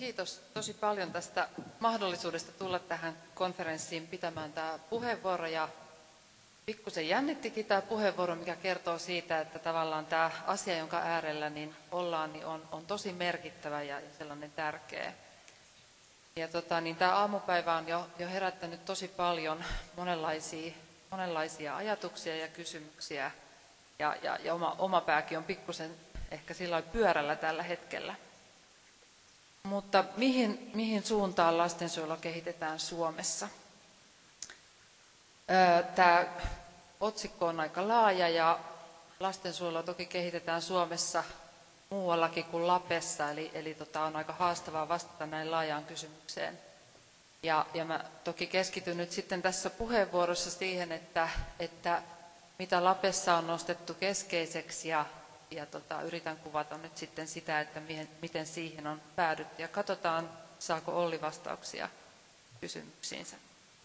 kiitos tosi paljon tästä mahdollisuudesta tulla tähän konferenssiin pitämään tämä puheenvuoro. Ja pikkusen jännittikin tämä puheenvuoro, mikä kertoo siitä, että tavallaan tämä asia, jonka äärellä ollaan, on tosi merkittävä ja sellainen tärkeä. Ja tämä aamupäivä on jo herättänyt tosi paljon monenlaisia ajatuksia ja kysymyksiä. Ja oma pääkin on pikkusen ehkä sillä pyörällä tällä hetkellä. Mutta mihin suuntaan lastensuojelua kehitetään Suomessa? Tämä otsikko on aika laaja ja lastensuojelua toki kehitetään Suomessa muuallakin kuin Lapessa, eli on aika haastavaa vastata näin laajaan kysymykseen. Ja mä toki keskityn nyt sitten tässä puheenvuorossa siihen, että mitä Lapessa on nostettu keskeiseksi ja yritän kuvata nyt sitten sitä, että miten siihen on päädytty. Ja katsotaan, saako Olli vastauksia kysymyksiinsä.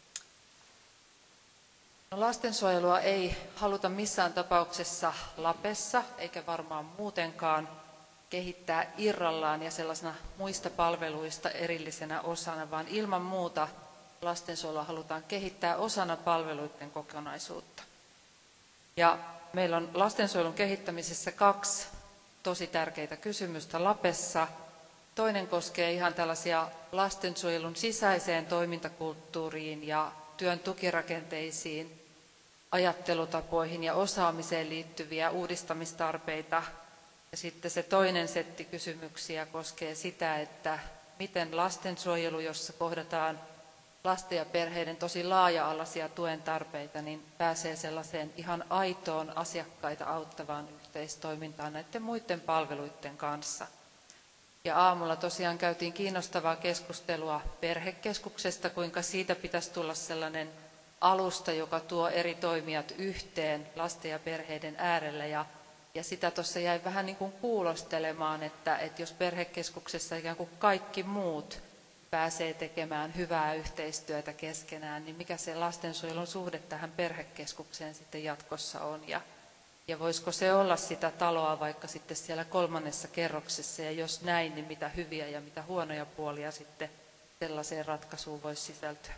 No, lastensuojelua ei haluta missään tapauksessa Lapessa, eikä varmaan muutenkaan kehittää irrallaan ja sellaisena muista palveluista erillisenä osana, vaan ilman muuta lastensuojelua halutaan kehittää osana palveluiden kokonaisuutta. Ja meillä on lastensuojelun kehittämisessä 2 tosi tärkeitä kysymystä Lapessa. Toinen koskee ihan tällaisia lastensuojelun sisäiseen toimintakulttuuriin ja työn tukirakenteisiin, ajattelutapoihin ja osaamiseen liittyviä uudistamistarpeita. Ja sitten se toinen setti kysymyksiä koskee sitä, että miten lastensuojelu, jossa kohdataan lasten ja perheiden tosi laaja-alaisia tuen tarpeita, niin pääsee sellaiseen ihan aitoon asiakkaita auttavaan yhteistoimintaan näiden muiden palveluiden kanssa. Ja aamulla tosiaan käytiin kiinnostavaa keskustelua perhekeskuksesta, kuinka siitä pitäisi tulla sellainen alusta, joka tuo eri toimijat yhteen lasten ja perheiden äärellä. Ja sitä tuossa jäi vähän niin kuin kuulostelemaan, että jos perhekeskuksessa ikään kuin kaikki muut pääsee tekemään hyvää yhteistyötä keskenään, niin mikä se lastensuojelun suhde tähän perhekeskukseen sitten jatkossa on. Ja voisiko se olla sitä taloa vaikka sitten siellä 3. kerroksessa, ja jos näin, niin mitä hyviä ja mitä huonoja puolia sitten sellaiseen ratkaisuun voisi sisältyä.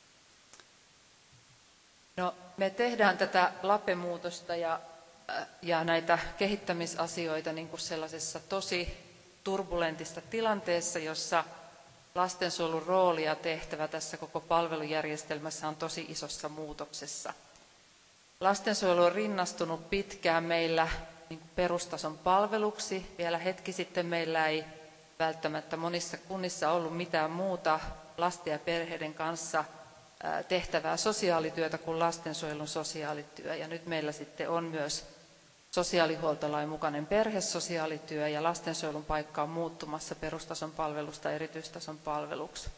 No, me tehdään tätä LAPE-muutosta ja näitä kehittämisasioita niin kuin sellaisessa tosi turbulentissa tilanteessa, jossa lastensuojelun rooli ja tehtävä tässä koko palvelujärjestelmässä on tosi isossa muutoksessa. Lastensuojelu on rinnastunut pitkään meillä niin kuin perustason palveluksi. Vielä hetki sitten meillä ei välttämättä monissa kunnissa ollut mitään muuta lasten ja perheiden kanssa tehtävää sosiaalityötä kuin lastensuojelun sosiaalityö. Ja nyt meillä sitten on myös sosiaalihuoltolain mukainen perhesosiaalityö ja lastensuojelun paikka on muuttumassa perustason palvelusta erityistason palveluksi.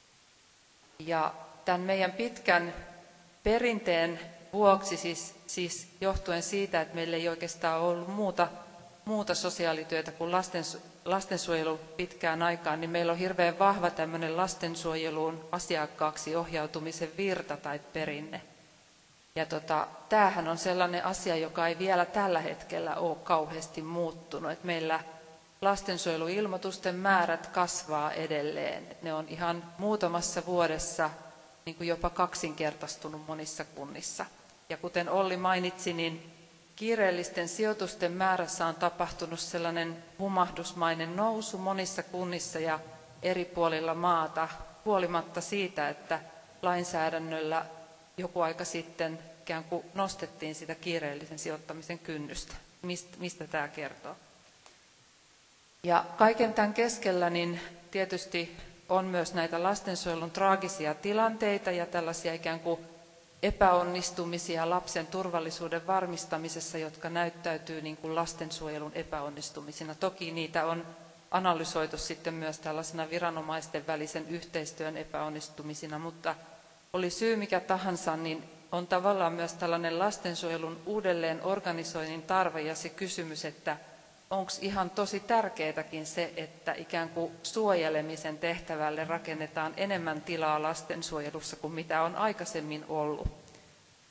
Ja tämän meidän pitkän perinteen vuoksi, siis johtuen siitä, että meillä ei oikeastaan ollut muuta sosiaalityötä kuin lastensuojelu pitkään aikaan, niin meillä on hirveän vahva tämmöinen lastensuojeluun asiakkaaksi ohjautumisen virta tai perinne. Ja tämähän on sellainen asia, joka ei vielä tällä hetkellä ole kauheasti muuttunut. Et meillä lastensuojeluilmoitusten määrät kasvaa edelleen. Ne on ihan muutamassa vuodessa niin kuin jopa kaksinkertaistunut monissa kunnissa. Ja kuten Olli mainitsi, niin kiireellisten sijoitusten määrässä on tapahtunut sellainen humahdusmainen nousu monissa kunnissa ja eri puolilla maata, huolimatta siitä, että lainsäädännöllä joku aika sitten ikään kuin nostettiin sitä kiireellisen sijoittamisen kynnystä. Mistä tämä kertoo? Ja kaiken tämän keskellä niin tietysti on myös näitä lastensuojelun traagisia tilanteita ja tällaisia ikään kuin epäonnistumisia lapsen turvallisuuden varmistamisessa, jotka näyttäytyy niin kuin lastensuojelun epäonnistumisina. Toki niitä on analysoitu sitten myös tällaisena viranomaisten välisen yhteistyön epäonnistumisina, mutta oli syy mikä tahansa, niin on tavallaan myös tällainen lastensuojelun uudelleen organisoinnin tarve ja se kysymys, että onko ihan tosi tärkeätäkin se, että ikään kuin suojelemisen tehtävälle rakennetaan enemmän tilaa lastensuojelussa kuin mitä on aikaisemmin ollut.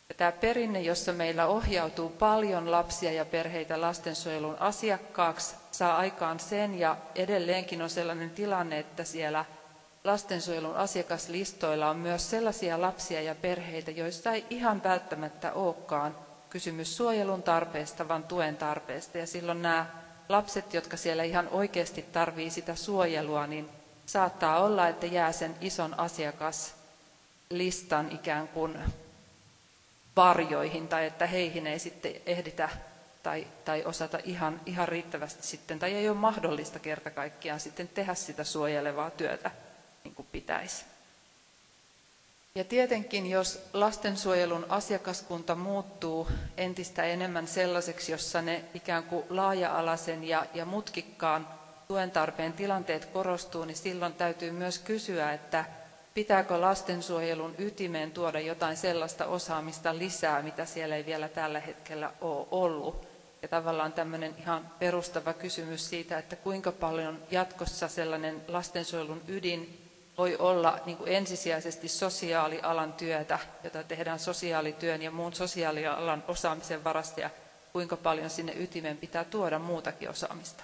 Ja tämä perinne, jossa meillä ohjautuu paljon lapsia ja perheitä lastensuojelun asiakkaaksi, saa aikaan sen, ja edelleenkin on sellainen tilanne, että siellä lastensuojelun asiakaslistoilla on myös sellaisia lapsia ja perheitä, joissa ei ihan välttämättä olekaan kysymys suojelun tarpeesta, vaan tuen tarpeesta. Ja silloin nämä lapset, jotka siellä ihan oikeasti tarvitsevat sitä suojelua, niin saattaa olla, että jää sen ison asiakaslistan ikään kuin varjoihin, tai että heihin ei sitten ehditä tai osata ihan riittävästi sitten, tai ei ole mahdollista kerta kaikkiaan sitten tehdä sitä suojelevaa työtä niin kuin pitäisi. Ja tietenkin, jos lastensuojelun asiakaskunta muuttuu entistä enemmän sellaiseksi, jossa ne ikään kuin laaja-alaisen ja mutkikkaan tuen tarpeen tilanteet korostuu, niin silloin täytyy myös kysyä, että pitääkö lastensuojelun ytimeen tuoda jotain sellaista osaamista lisää, mitä siellä ei vielä tällä hetkellä ole ollut. Ja tavallaan tämmöinen ihan perustava kysymys siitä, että kuinka paljon jatkossa sellainen lastensuojelun ydin voi olla niin kuin ensisijaisesti sosiaalialan työtä, jota tehdään sosiaalityön ja muun sosiaalialan osaamisen varassa, ja kuinka paljon sinne ytimeen pitää tuoda muutakin osaamista.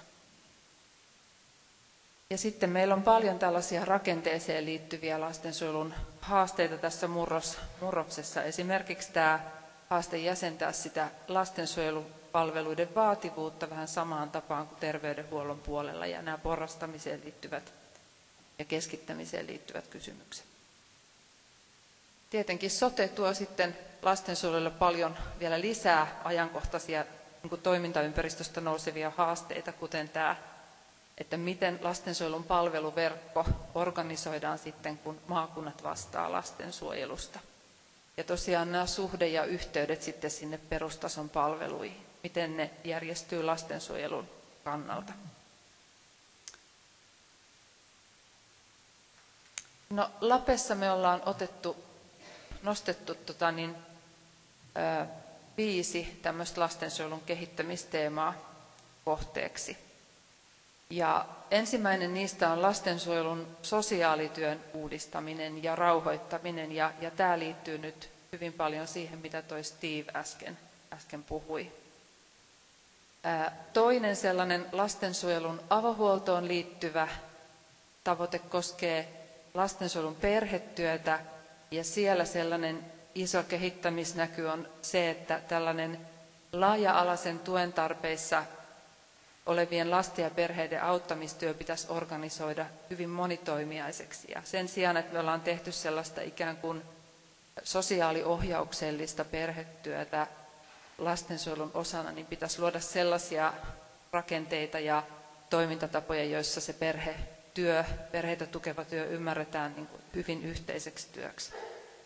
Ja sitten meillä on paljon tällaisia rakenteeseen liittyviä lastensuojelun haasteita tässä murroksessa. Esimerkiksi tämä haaste jäsentää sitä lastensuojelupalveluiden vaativuutta vähän samaan tapaan kuin terveydenhuollon puolella, ja nämä porrastamiseen liittyvät ja keskittämiseen liittyvät kysymykset. Tietenkin sote tuo sitten lastensuojelulle paljon vielä lisää ajankohtaisia niin kuin toimintaympäristöstä nousevia haasteita, kuten tämä, että miten lastensuojelun palveluverkko organisoidaan sitten, kun maakunnat vastaa lastensuojelusta. Ja tosiaan nämä suhde ja yhteydet sitten sinne perustason palveluihin, miten ne järjestyy lastensuojelun kannalta. No, Lapessa me ollaan nostettu 5 tämmöistä lastensuojelun kehittämisteemaa kohteeksi. Ja ensimmäinen niistä on lastensuojelun sosiaalityön uudistaminen ja rauhoittaminen, ja tämä liittyy nyt hyvin paljon siihen, mitä toi Steve äsken puhui. Toinen sellainen lastensuojelun avohuoltoon liittyvä tavoite koskee lastensuojelun perhetyötä, ja siellä sellainen iso kehittämisnäky on se, että tällainen laaja-alaisen tuen tarpeissa olevien lasten ja perheiden auttamistyö pitäisi organisoida hyvin monitoimiaiseksi. Ja sen sijaan, että me ollaan tehty sellaista ikään kuin sosiaaliohjauksellista perhetyötä lastensuojelun osana, niin pitäisi luoda sellaisia rakenteita ja toimintatapoja, joissa se perheitä tukeva työ ymmärretään niin kuin hyvin yhteiseksi työksi.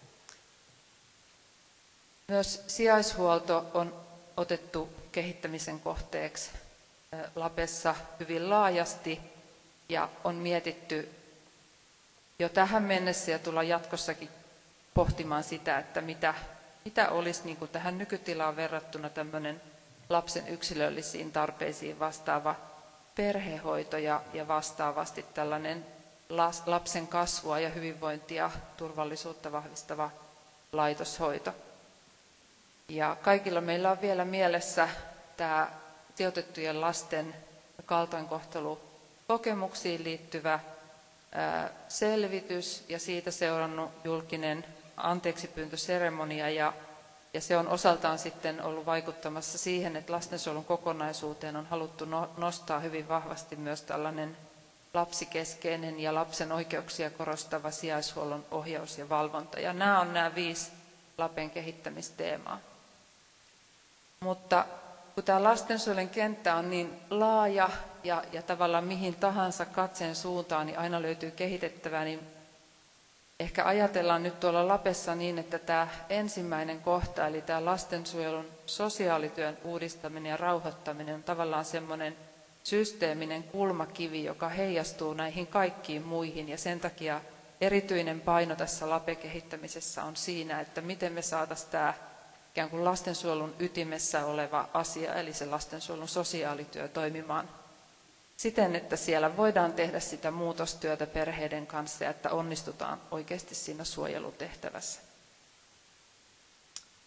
Myös sijaishuolto on otettu kehittämisen kohteeksi Lapessa hyvin laajasti, ja on mietitty jo tähän mennessä ja tullaan jatkossakin pohtimaan sitä, että mitä olisi niin kuin tähän nykytilaan verrattuna tämmöinen lapsen yksilöllisiin tarpeisiin vastaava perhehoito ja vastaavasti tällainen lapsen kasvua ja hyvinvointia, turvallisuutta vahvistava laitoshoito. Ja kaikilla meillä on vielä mielessä tämä sijoitettujen lasten kaltoinkohtelukokemuksiin liittyvä selvitys ja siitä seurannut julkinen anteeksipyyntöseremonia, ja se on osaltaan sitten ollut vaikuttamassa siihen, että lastensuojelun kokonaisuuteen on haluttu nostaa hyvin vahvasti myös tällainen lapsikeskeinen ja lapsen oikeuksia korostava sijaishuollon ohjaus ja valvonta. Ja nämä on nämä 5 Lapen kehittämisteemaa. Mutta kun tämä lastensuojelun kenttä on niin laaja ja tavallaan mihin tahansa katseen suuntaan, niin aina löytyy kehitettävää, niin ehkä ajatellaan nyt tuolla Lapessa niin, että tämä ensimmäinen kohta, eli tämä lastensuojelun sosiaalityön uudistaminen ja rauhoittaminen, on tavallaan semmoinen systeeminen kulmakivi, joka heijastuu näihin kaikkiin muihin, ja sen takia erityinen paino tässä LAPE-kehittämisessä on siinä, että miten me saataisiin tämä ikään kuin lastensuojelun ytimessä oleva asia, eli se lastensuojelun sosiaalityö toimimaan siten, että siellä voidaan tehdä sitä muutostyötä perheiden kanssa ja että onnistutaan oikeasti siinä suojelutehtävässä.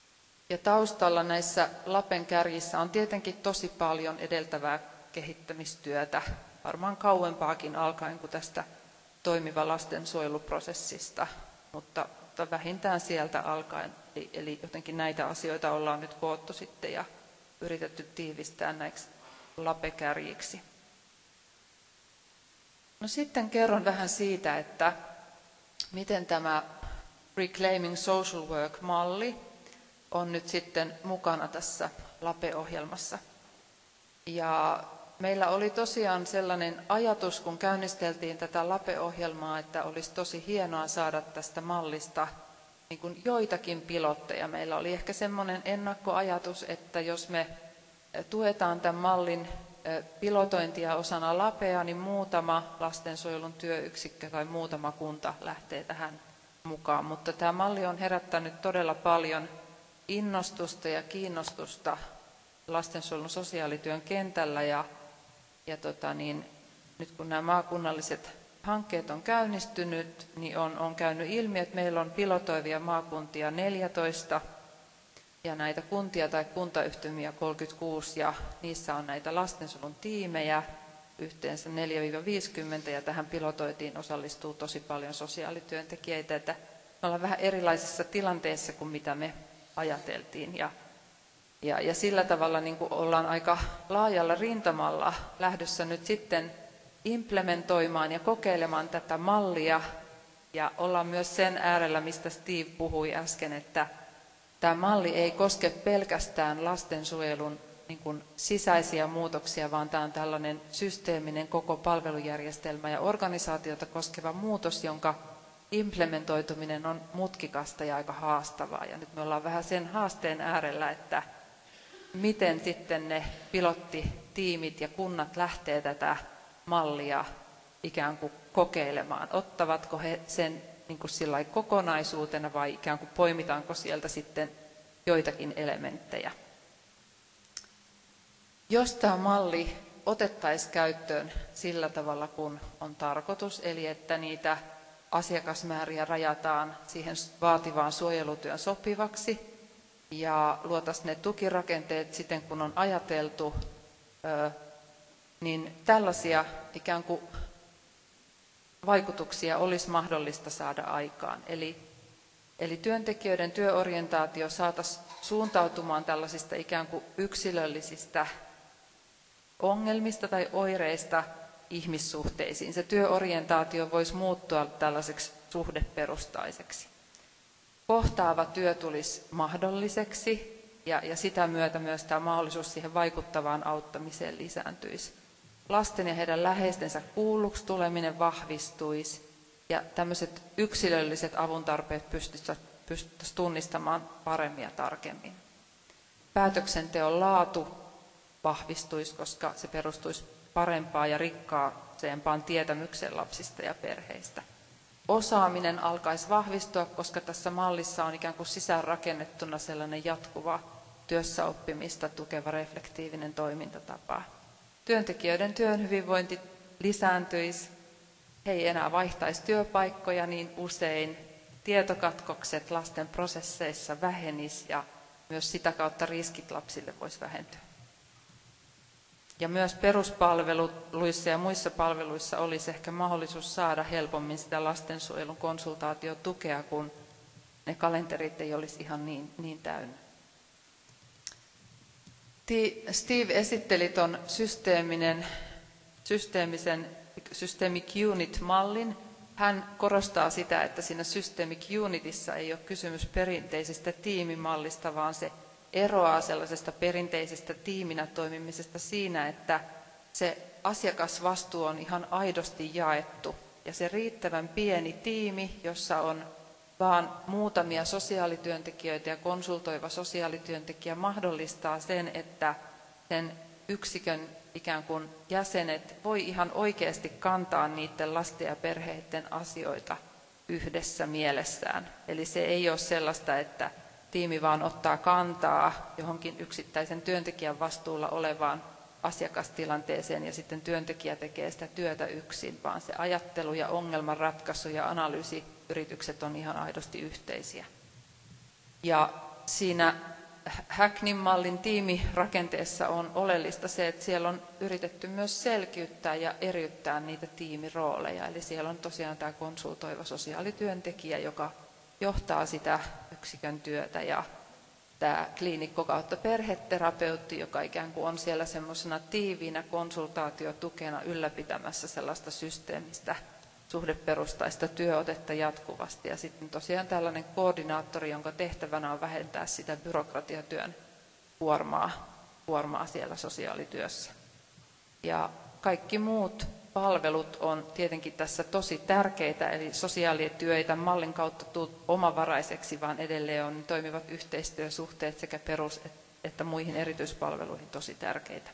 Ja taustalla näissä Lapen kärjissä on tietenkin tosi paljon edeltävää kehittämistyötä, varmaan kauempaakin alkaen kuin tästä toimiva lastensuojeluprosessista, mutta vähintään sieltä alkaen. Eli jotenkin näitä asioita ollaan nyt koottu sitten ja yritetty tiivistää näiksi Lape-kärjiksi. No sitten kerron vähän siitä, että miten tämä Reclaiming Social Work-malli on nyt sitten mukana tässä Lape-ohjelmassa. Ja meillä oli tosiaan sellainen ajatus, kun käynnisteltiin tätä Lape-ohjelmaa, että olisi tosi hienoa saada tästä mallista niin kuin joitakin pilotteja. Meillä oli ehkä semmoinen ennakkoajatus, että jos me tuetaan tämän mallin pilotointia osana Lapea, niin muutama lastensuojelun työyksikkö tai muutama kunta lähtee tähän mukaan. Mutta tämä malli on herättänyt todella paljon innostusta ja kiinnostusta lastensuojelun sosiaalityön kentällä. Ja nyt kun nämä maakunnalliset hankkeet on käynnistynyt, niin on käynyt ilmi, että meillä on pilotoivia maakuntia 14 ja näitä kuntia tai kuntayhtymiä 36 ja niissä on näitä lastensuojelun tiimejä yhteensä 4-50 ja tähän pilotoitiin osallistuu tosi paljon sosiaalityöntekijöitä, että me ollaan vähän erilaisessa tilanteessa kuin mitä me ajateltiin ja sillä tavalla niin kuin ollaan aika laajalla rintamalla lähdössä nyt sitten implementoimaan ja kokeilemaan tätä mallia ja ollaan myös sen äärellä, mistä Steve puhui äsken, että tämä malli ei koske pelkästään lastensuojelun niin kuin sisäisiä muutoksia, vaan tämä on tällainen systeeminen koko palvelujärjestelmä ja organisaatiota koskeva muutos, jonka implementoituminen on mutkikasta ja aika haastavaa. Ja nyt me ollaan vähän sen haasteen äärellä, että miten sitten ne pilottitiimit ja kunnat lähtee tätä mallia ikään kuin kokeilemaan. Ottavatko he sen niin kuin sillai kokonaisuutena vai ikään kuin poimitaanko sieltä sitten joitakin elementtejä. Jos tämä malli otettaisiin käyttöön sillä tavalla kun on tarkoitus, eli että niitä asiakasmääriä rajataan siihen vaativaan suojelutyön sopivaksi ja luotaisiin ne tukirakenteet siten kun on ajateltu, niin tällaisia ikään kuin vaikutuksia olisi mahdollista saada aikaan. Eli työntekijöiden työorientaatio saataisiin suuntautumaan tällaisista ikään kuin yksilöllisistä ongelmista tai oireista ihmissuhteisiin. Se työorientaatio voisi muuttua tällaiseksi suhdeperustaiseksi. Kohtaava työ tulisi mahdolliseksi ja sitä myötä myös tämä mahdollisuus siihen vaikuttavaan auttamiseen lisääntyisi. Lasten ja heidän läheistensä kuulluksi tuleminen vahvistuisi ja tämmöiset yksilölliset avuntarpeet pystyttäisiin tunnistamaan paremmin ja tarkemmin. Päätöksenteon laatu vahvistuisi, koska se perustuisi parempaan ja rikkaasempaan tietämykseen lapsista ja perheistä. Osaaminen alkaisi vahvistua, koska tässä mallissa on ikään kuin sisäänrakennettuna sellainen jatkuva työssäoppimista tukeva reflektiivinen toimintatapa. Työntekijöiden työn hyvinvointi lisääntyisi, he ei enää vaihtaisi työpaikkoja niin usein, tietokatkokset lasten prosesseissa vähenis ja myös sitä kautta riskit lapsille voisi vähentyä. Ja myös peruspalveluissa ja muissa palveluissa olisi ehkä mahdollisuus saada helpommin sitä lastensuojelun konsultaatiotukea, kun ne kalenterit ei olisi ihan niin täynnä. Steve esitteli tuon Systemic Unit-mallin. Hän korostaa sitä, että siinä Systemic Unitissa ei ole kysymys perinteisestä tiimimallista, vaan se eroaa sellaisesta perinteisestä tiiminä toimimisesta siinä, että se asiakasvastuu on ihan aidosti jaettu. Ja se riittävän pieni tiimi, jossa on vaan muutamia sosiaalityöntekijöitä ja konsultoiva sosiaalityöntekijä mahdollistaa sen, että sen yksikön ikään kuin jäsenet voi ihan oikeasti kantaa niiden lasten ja perheiden asioita yhdessä mielessään. Eli se ei ole sellaista, että tiimi vaan ottaa kantaa johonkin yksittäisen työntekijän vastuulla olevaan asiakastilanteeseen ja sitten työntekijä tekee sitä työtä yksin, vaan se ajattelu ja ongelmanratkaisu ja analyysiyritykset on ihan aidosti yhteisiä. Ja siinä Hacknin mallin tiimirakenteessa on oleellista se, että siellä on yritetty myös selkiyttää ja eriyttää niitä tiimirooleja. Eli siellä on tosiaan tämä konsultoiva sosiaalityöntekijä, joka johtaa sitä yksikön työtä, ja tämä kliinikko kautta perheterapeutti, joka ikään kuin on siellä semmoisena tiiviinä konsultaatiotukena ylläpitämässä sellaista systeemistä suhdeperustaista työotetta jatkuvasti. Ja sitten tosiaan tällainen koordinaattori, jonka tehtävänä on vähentää sitä byrokratiatyön kuormaa siellä sosiaalityössä. Ja kaikki muut palvelut on tietenkin tässä tosi tärkeitä, eli sosiaalityö ei tämän mallin kautta tule omavaraiseksi, vaan edelleen on toimivat yhteistyösuhteet sekä perus- että muihin erityispalveluihin tosi tärkeitä.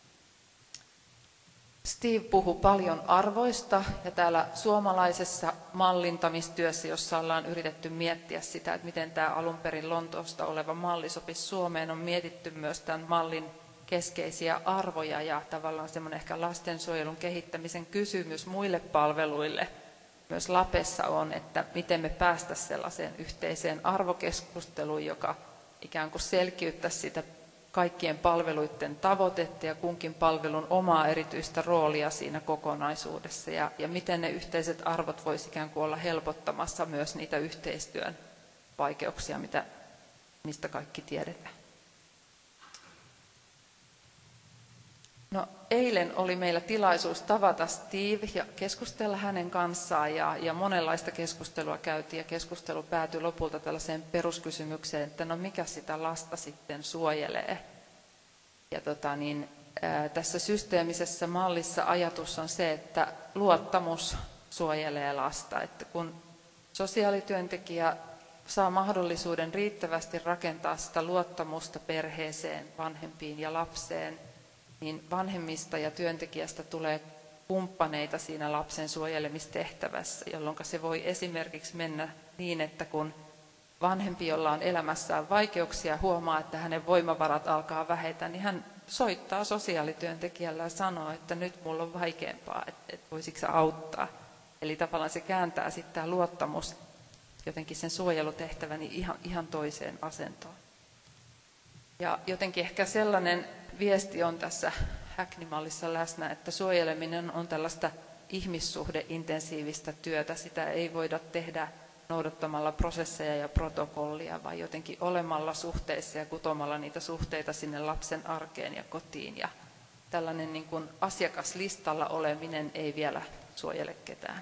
Steve puhui paljon arvoista, ja täällä suomalaisessa mallintamistyössä, jossa ollaan yritetty miettiä sitä, että miten tämä alun perin Lontoosta oleva malli sopisi Suomeen, on mietitty myös tämän mallin keskeisiä arvoja ja tavallaan semmoinen ehkä lastensuojelun kehittämisen kysymys muille palveluille myös Lapessa on, että miten me päästäisiin sellaiseen yhteiseen arvokeskusteluun, joka ikään kuin selkiyttäisi sitä kaikkien palveluiden tavoitetta ja kunkin palvelun omaa erityistä roolia siinä kokonaisuudessa, ja miten ne yhteiset arvot voisi ikään kuin olla helpottamassa myös niitä yhteistyön vaikeuksia, mistä kaikki tiedetään. No, eilen oli meillä tilaisuus tavata Steve ja keskustella hänen kanssaan, ja monenlaista keskustelua käytiin, ja keskustelu päätyi lopulta tällaiseen peruskysymykseen, että no mikä sitä lasta sitten suojelee. Ja tässä systeemisessä mallissa ajatus on se, että luottamus suojelee lasta, että kun sosiaalityöntekijä saa mahdollisuuden riittävästi rakentaa sitä luottamusta perheeseen, vanhempiin ja lapseen, niin vanhemmista ja työntekijästä tulee kumppaneita siinä lapsen suojelemistehtävässä, jolloin se voi esimerkiksi mennä niin, että kun vanhempi, jolla on elämässään vaikeuksia, huomaa, että hänen voimavarat alkaa vähetä, niin hän soittaa sosiaalityöntekijälle ja sanoo, että nyt mulla on vaikeampaa, että voisitko sä auttaa. Eli tavallaan se kääntää sitten tämä luottamus jotenkin sen suojelutehtävän ihan toiseen asentoon. Ja jotenkin ehkä sellainen viesti on tässä Hacknin-mallissa läsnä, että suojeleminen on tällaista ihmissuhdeintensiivistä työtä. Sitä ei voida tehdä noudattamalla prosesseja ja protokollia, vaan jotenkin olemalla suhteissa ja kutomalla niitä suhteita sinne lapsen arkeen ja kotiin. Ja tällainen niin kuin asiakaslistalla oleminen ei vielä suojele ketään.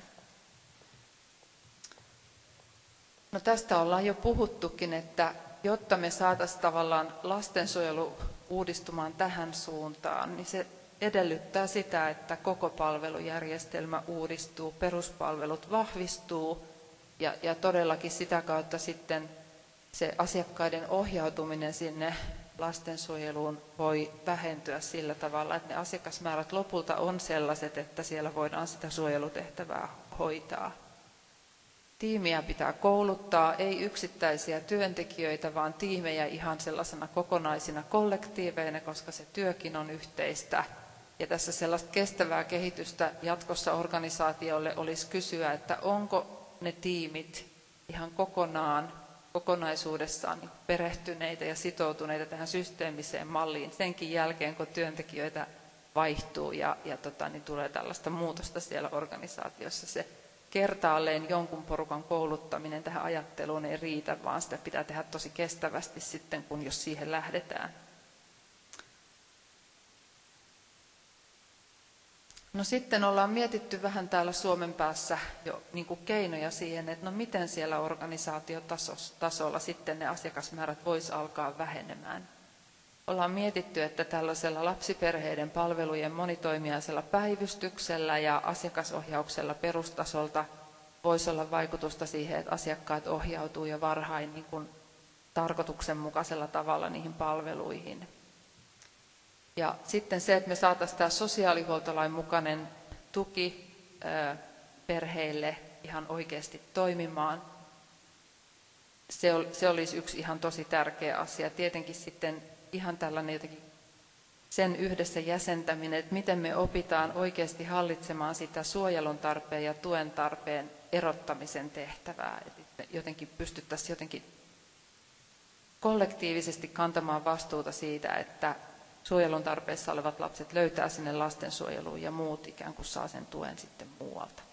No, tästä ollaan jo puhuttukin, että jotta me saataisiin tavallaan lastensuojelu uudistumaan tähän suuntaan, niin se edellyttää sitä, että koko palvelujärjestelmä uudistuu, peruspalvelut vahvistuu ja todellakin sitä kautta sitten se asiakkaiden ohjautuminen sinne lastensuojeluun voi vähentyä sillä tavalla, että ne asiakasmäärät lopulta on sellaiset, että siellä voidaan sitä suojelutehtävää hoitaa. Tiimiä pitää kouluttaa, ei yksittäisiä työntekijöitä, vaan tiimejä ihan sellaisena kokonaisina kollektiiveina, koska se työkin on yhteistä. Ja tässä sellaista kestävää kehitystä jatkossa organisaatiolle olisi kysyä, että onko ne tiimit ihan kokonaisuudessaan perehtyneitä ja sitoutuneita tähän systeemiseen malliin senkin jälkeen, kun työntekijöitä vaihtuu ja tulee tällaista muutosta siellä organisaatiossa. Se kertaalleen jonkun porukan kouluttaminen tähän ajatteluun ei riitä, vaan sitä pitää tehdä tosi kestävästi sitten, jos siihen lähdetään. No, sitten ollaan mietitty vähän täällä Suomen päässä jo niin kuin keinoja siihen, että no miten siellä organisaatiotasolla sitten ne asiakasmäärät voisi alkaa vähenemään. Ollaan mietitty, että tällaisella lapsiperheiden palvelujen monitoimijaisella päivystyksellä ja asiakasohjauksella perustasolta voisi olla vaikutusta siihen, että asiakkaat ohjautuu jo varhain niin kuin tarkoituksenmukaisella tavalla niihin palveluihin. Ja sitten se, että me saataisiin tämä sosiaalihuoltolain mukainen tuki perheille ihan oikeasti toimimaan, se olisi yksi ihan tosi tärkeä asia. Tietenkin sitten ihan tällainen jotenkin sen yhdessä jäsentäminen, että miten me opitaan oikeasti hallitsemaan sitä suojelun tarpeen ja tuen tarpeen erottamisen tehtävää. Että jotenkin pystyttäisiin jotenkin kollektiivisesti kantamaan vastuuta siitä, että suojelun tarpeessa olevat lapset löytää sinne lastensuojeluun ja muut ikään kuin saa sen tuen sitten muualta.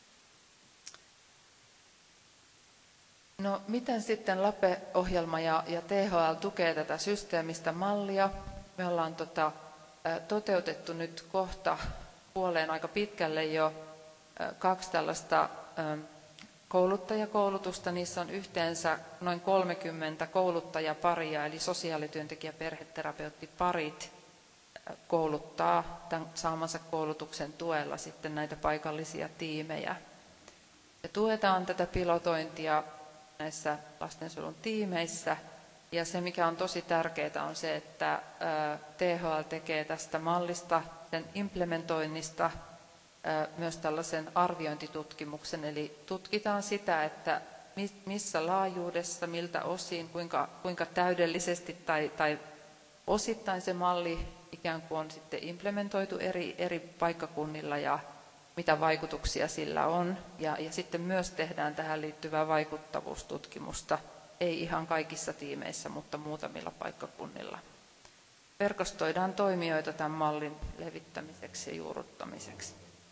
No, miten sitten LAPE-ohjelma ja THL tukee tätä systeemistä mallia? Me ollaan toteutettu nyt kohta puoleen aika pitkälle jo 2 tällaista kouluttajakoulutusta. Niissä on yhteensä noin 30 kouluttajaparia, eli sosiaalityöntekijä- ja perheterapeuttiparit kouluttaa tämän saamansa koulutuksen tuella sitten näitä paikallisia tiimejä. Ja tuetaan tätä pilotointia näissä lastensuojelun tiimeissä. Ja se, mikä on tosi tärkeää, on se, että THL tekee tästä mallista, sen implementoinnista, myös tällaisen arviointitutkimuksen. Eli tutkitaan sitä, että missä laajuudessa, miltä osin, kuinka täydellisesti tai osittain se malli ikään kuin on sitten implementoitu eri paikkakunnilla ja mitä vaikutuksia sillä on. Ja sitten myös tehdään tähän liittyvää vaikuttavuustutkimusta, ei ihan kaikissa tiimeissä, mutta muutamilla paikkakunnilla. Verkostoidaan toimijoita tämän mallin levittämiseksi ja juurruttamiseksi.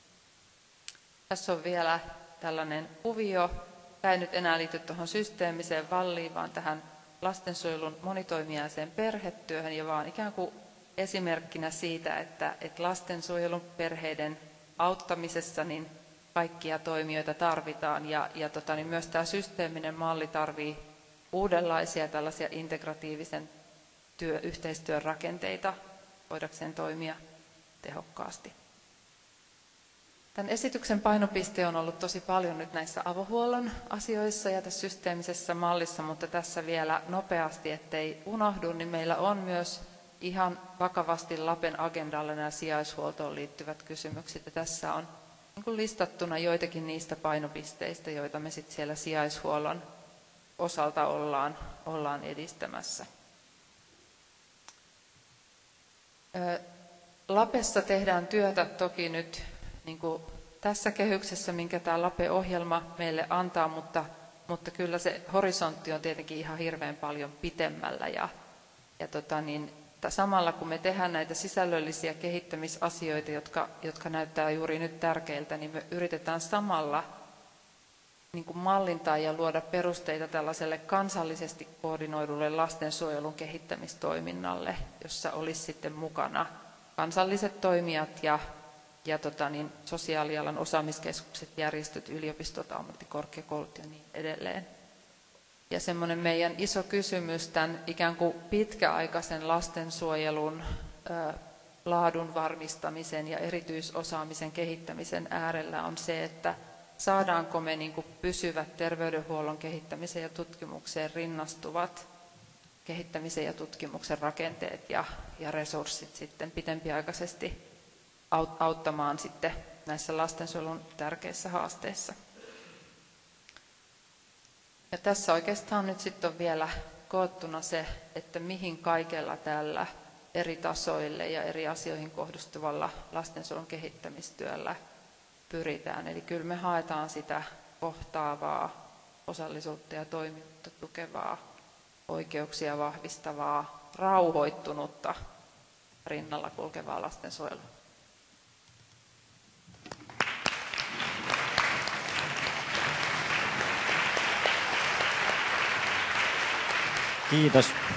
Tässä on vielä tällainen kuvio. Tämä ei nyt enää liity tuohon systeemiseen valliin, vaan tähän lastensuojelun monitoimijaiseen perhetyöhön, ja vaan ikään kuin esimerkkinä siitä, että lastensuojelun perheiden auttamisessa niin kaikkia toimijoita tarvitaan, ja myös tämä systeeminen malli tarvitsee uudenlaisia tällaisia integratiivisen yhteistyön rakenteita voidakseen toimia tehokkaasti. Tämän esityksen painopiste on ollut tosi paljon nyt näissä avohuollon asioissa ja tässä systeemisessä mallissa, mutta tässä vielä nopeasti, ettei unohdu, niin meillä on myös ihan vakavasti LAPen agendalla nämä sijaishuoltoon liittyvät kysymykset. Ja tässä on niin kuin listattuna joitakin niistä painopisteistä, joita me sitten siellä sijaishuollon osalta ollaan edistämässä. LAPessa tehdään työtä toki nyt niin kuin tässä kehyksessä, minkä tämä LAPE-ohjelma meille antaa, mutta kyllä se horisontti on tietenkin ihan hirveän paljon pitemmällä. Samalla kun me tehdään näitä sisällöllisiä kehittämisasioita, jotka näyttää juuri nyt tärkeiltä, niin me yritetään samalla niin kuin mallintaa ja luoda perusteita tällaiselle kansallisesti koordinoidulle lastensuojelun kehittämistoiminnalle, jossa olisi sitten mukana kansalliset toimijat ja sosiaalialan osaamiskeskukset, järjestöt, yliopistot, ammattikorkeakoulut ja niin edelleen. Ja semmoinen meidän iso kysymys tämän ikään kuin pitkäaikaisen lastensuojelun laadun varmistamisen ja erityisosaamisen kehittämisen äärellä on se, että saadaanko me niin kuin pysyvät terveydenhuollon kehittämiseen ja tutkimukseen rinnastuvat kehittämisen ja tutkimuksen rakenteet ja resurssit sitten pitempiaikaisesti auttamaan sitten näissä lastensuojelun tärkeissä haasteissa. Ja tässä oikeastaan nyt sitten on vielä koottuna se, että mihin kaikella tällä eri tasoille ja eri asioihin kohdistuvalla lastensuojelun kehittämistyöllä pyritään. Eli kyllä me haetaan sitä kohtaavaa, osallisuutta ja toimijuutta tukevaa, oikeuksia vahvistavaa, rauhoittunutta, rinnalla kulkevaa lastensuojelua. Kiitos.